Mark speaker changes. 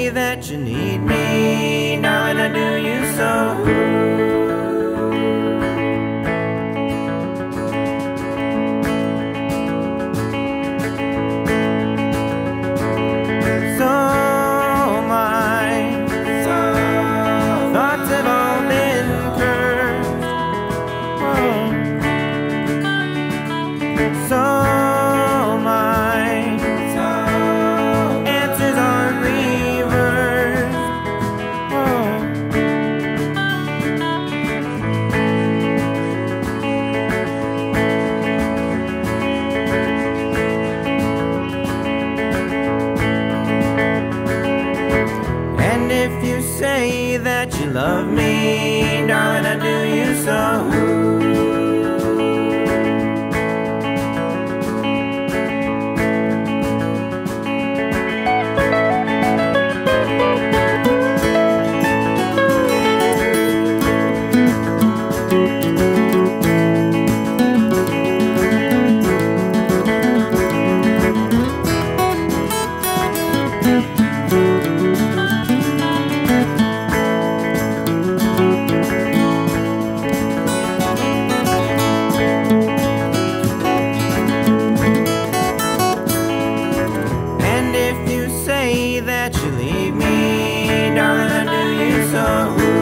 Speaker 1: say that you need me, darling, I do you so. If you say that you love me, darling, I do you so. That you leave me, darling, I do you so.